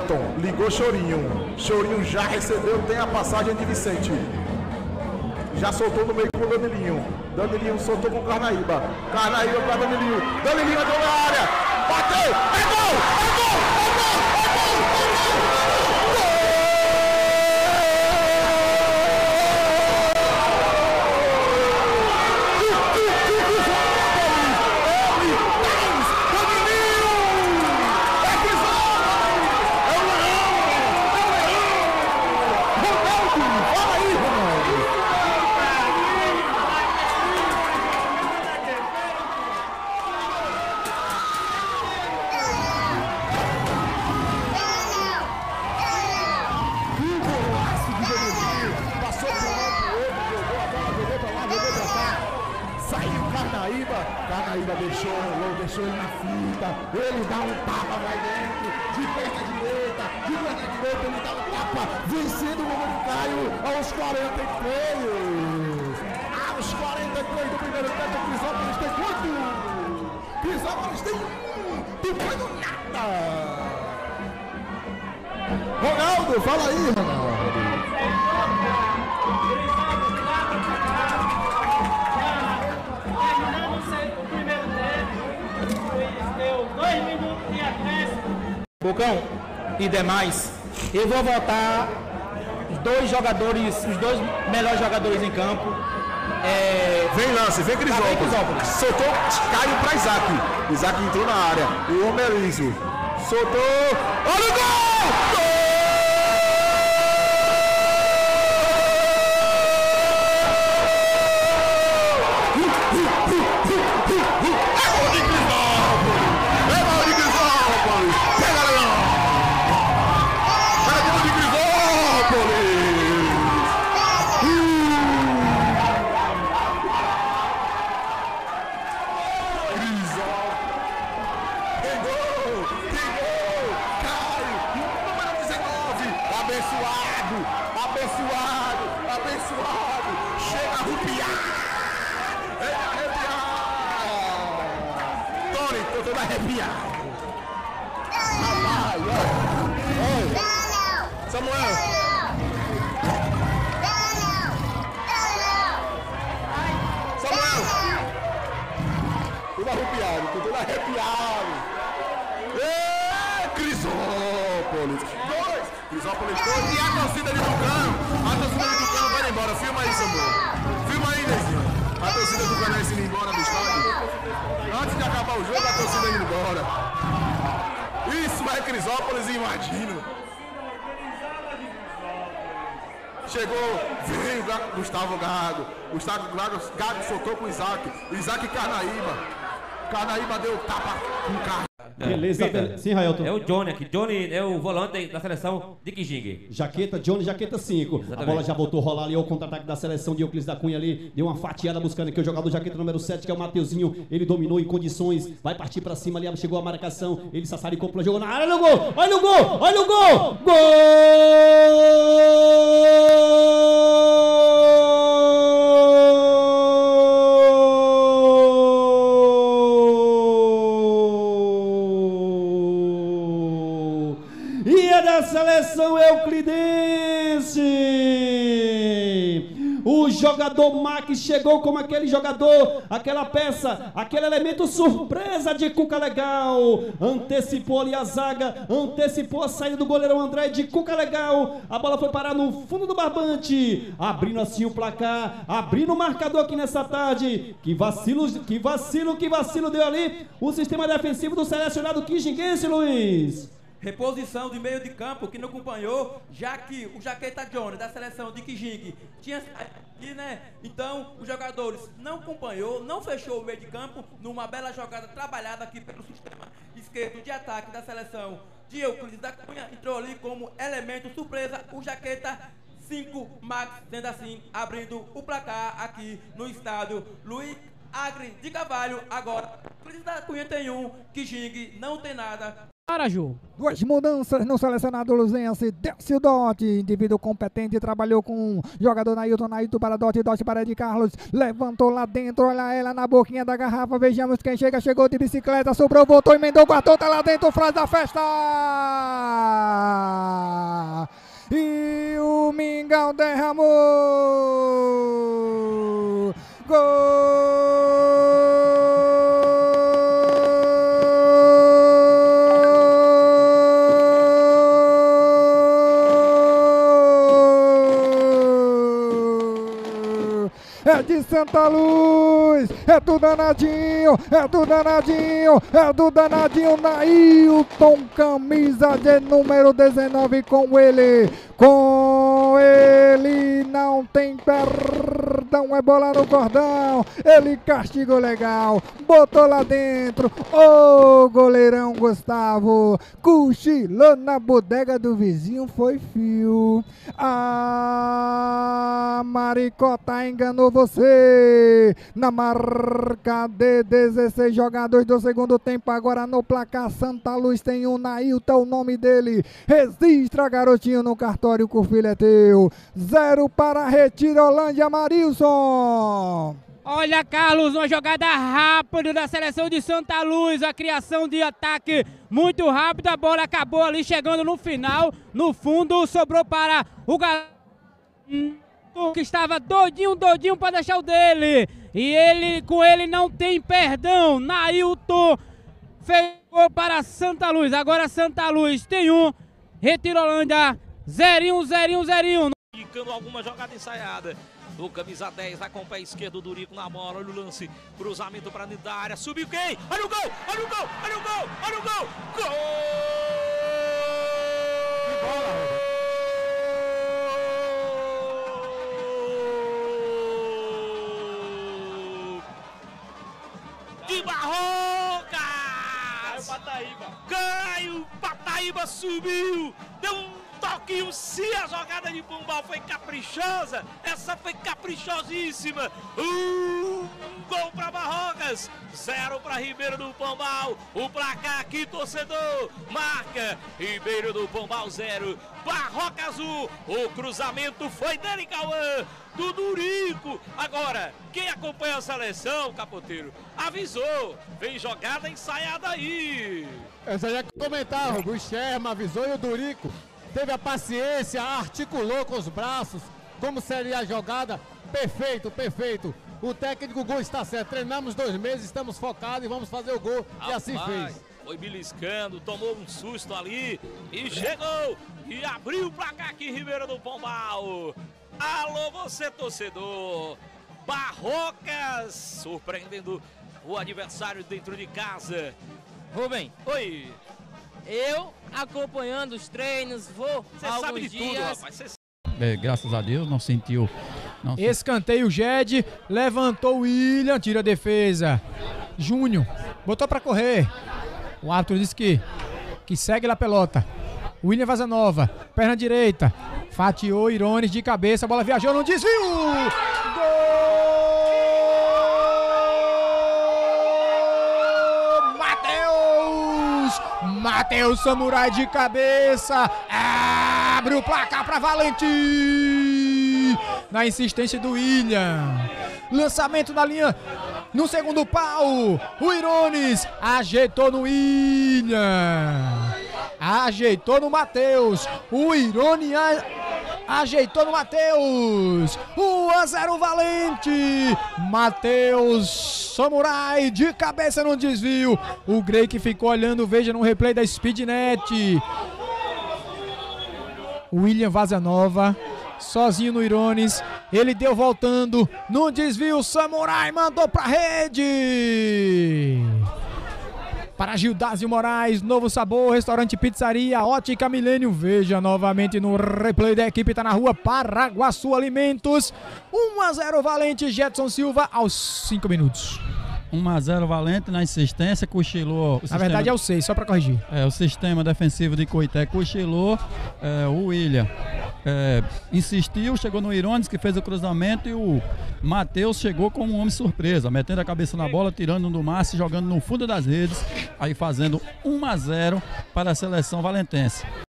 Elton, ligou Chorinho. Chorinho já recebeu, tem a passagem de Vicente. Já soltou no meio com o Danilinho. Danilinho soltou com o Carnaíba. Carnaíba para Danilinho. Danilinho entrou na área. Bateu! É gol! É gol! É gol! É gol! É gol! Carnaíba deixou ele na fita, ele dá um tapa, vai dentro, de perna direita, ele dá um tapa, vencendo o goleiro Caio aos 43. Aos 43 do primeiro tempo, Crisópolis tem quanto? Crisópolis tem depois do nada. Ronaldo, fala aí, Ronaldo. Bocão e demais, eu vou votar os dois melhores jogadores em campo. Vem lance, vem Crisópolis. Soltou Caio para Isaac. Isaac entrou na área. O homem é liso. Soltou. Olha o gol! Gol! Abençoado, chega a arrepiar, Tony, tô todo arrepiado. Rapaz, Samuel. Tudo arrepiado. Crisópolis. Crisópolis 2. E a torcida de Tucano. A torcida de Tucano vai embora. Filma aí, Samuel. Filma aí, Nezinho. A torcida do Canense indo embora do estádio. Antes de acabar o jogo, a torcida indo embora. Isso é Crisópolis, imagino. Chegou, veio Gustavo Gago. Gustavo Gago soltou com o Isaac. Isaac e Carnaíba. Carnaíba deu tapa com o carro. Beleza, sim, Raelton. É o Johnny aqui. Johnny é o volante da seleção de Kijing. Johnny, jaqueta 5. Exatamente. A bola já voltou a rolar ali, o contra-ataque da seleção de Euclides da Cunha ali. Deu uma fatiada buscando aqui o jogador jaqueta número 7, que é o Mateuzinho. Ele dominou em condições, vai partir pra cima ali, chegou a marcação. Ele sassaricou, jogou na área, olha o gol! Olha o gol! Olha o gol! Gol! Seleção euclidense. O jogador Max chegou como aquele jogador, aquela peça, aquele elemento surpresa de Cuca Legal. Antecipou ali a zaga, antecipou a saída do goleirão André de Cuca Legal. A bola foi parar no fundo do barbante, abrindo assim o placar, abrindo o marcador aqui nessa tarde. Que vacilo deu ali o sistema defensivo do selecionado quijinguense, Luiz. Reposição de meio de campo que não acompanhou, já que o Jaqueta Johnny da seleção de Kijing tinha aqui, né? Então os jogadores não acompanhou, não fechou o meio de campo numa bela jogada trabalhada aqui pelo sistema esquerdo de ataque da seleção de Euclides da Cunha. Entrou ali como elemento surpresa o Jaqueta 5 Max, sendo assim abrindo o placar aqui no estádio Luiz Agri de Carvalho. Agora Euclides da Cunha tem 1, Kijing não tem nada. Araju. Duas mudanças no selecionado luzense. Desce o Dote, indivíduo competente, trabalhou com o jogador Nailton para Dote para Ed Carlos, levantou lá dentro, olha ela na boquinha da garrafa, vejamos quem chega, chegou de bicicleta, sobrou, voltou, emendou, guardou, tá lá dentro, frase da festa! Legal derramou. Gol! É de Santa Luz, é do danadinho, é do danadinho, é do danadinho Nailton, camisa de número 19 com ele não tem perdão, é bola no cordão, ele castigou legal, botou lá dentro, ô goleirão Gustavo, cochilou na bodega do vizinho, foi fio, a Maricota enganou você, na marca de 16 jogadores do segundo tempo, agora no placar Santa Luz tem um Nailton, o nome dele, registra garotinho no cartório que o filho é teu, 0 para Retirolândia, Marilson. Olha, Carlos, uma jogada rápida da seleção de Santa Luz, a criação de ataque muito rápida, a bola acabou ali chegando no final, no fundo, sobrou para o garoto que estava doidinho para deixar o dele, e com ele não tem perdão, Nailton fechou para Santa Luz, agora Santa Luz tem um, Retirolândia 0-1. Indicando alguma jogada ensaiada. O camisa 10 vai com o pé esquerdo, o Durico na bola, olha o lance, cruzamento para dentro da área, subiu quem? Olha o gol, olha o gol, olha o gol, olha o gol! Gol! De Barrocas! Caio Pataíba subiu, deu um toquinho, se a jogada de Pombal foi caprichosa, essa foi caprichosíssima, gol para Barrocas, 0 para Ribeiro do Pombal, o placar aqui, torcedor, marca, Ribeiro do Pombal 0, Barrocas 1, o cruzamento foi dele, Cauã, do Durico, agora, quem acompanha a seleção, Capoteiro, avisou, vem jogada ensaiada aí. Eu já ia comentar, o Sherman avisou e o Durico teve a paciência, articulou com os braços como seria a jogada. Perfeito, perfeito. O técnico Gol está certo. Treinamos 2 meses, estamos focados e vamos fazer o gol. E assim fez. Foi beliscando, tomou um susto ali e chegou e abriu o placar aqui em Ribeira do Pombal. Alô, você torcedor. Barrocas surpreendendo o adversário dentro de casa. Rubem, Oi. eu acompanhando os treinos, vou Você alguns sabe de dias. tudo, rapaz. Você Graças a Deus, não sentiu. Escanteio Jed, levantou o William, tira a defesa. Júnior, botou pra correr. O árbitro disse que segue lá a pelota. William Vazanova, perna direita. Fatiou Irones de cabeça, a bola viajou no desvio. Matheus Samurai de cabeça, abre o placar para Valentim, na insistência do William, lançamento na linha, no segundo pau, o Irones ajeitou no William, ajeitou no Matheus, o Irones ajeitou no Matheus, 1-0 Valente, Matheus Samurai de cabeça no desvio, o Grey que ficou olhando, veja no replay da Speednet, William Vazanova, sozinho no Irones, ele deu voltando, no desvio, Samurai mandou pra rede! Para Gildásio Moraes, Novo Sabor, Restaurante Pizzaria, Ótica Milênio. Veja novamente no replay da equipe, tá na rua Paraguaçu Alimentos. 1-0 Valente, Jetson Silva aos 5 minutos. 1-0 Valente na insistência, cochilou. Na verdade é o 6, só para corrigir. O sistema defensivo de Coité cochilou, o William insistiu, chegou no Irones que fez o cruzamento e o Matheus chegou como um homem surpresa, metendo a cabeça na bola, tirando do Márcio, jogando no fundo das redes, aí fazendo 1-0 para a seleção valentense.